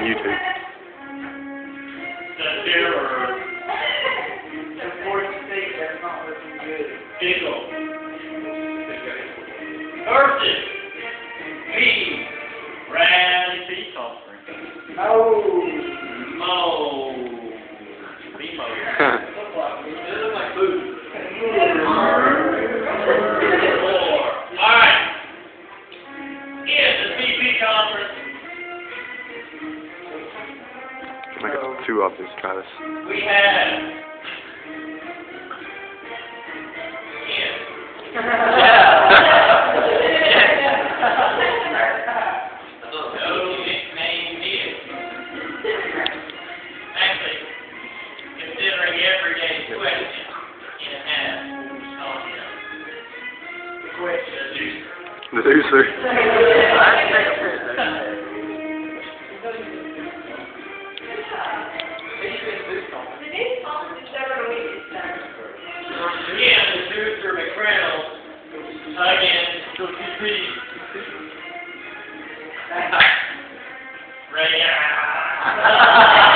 YouTube. That's error. That's not looking good. Giggle. Versus B. Rally peace offering. Oh. Mo. B-Mo. It looks like food. Alright. Here's the CP conference. Make it 2 of this, Travis. We have. No nickname is. Actually, considering everyday question, you have the question. The loser. Again, the producer McCrannell. Again, Ray.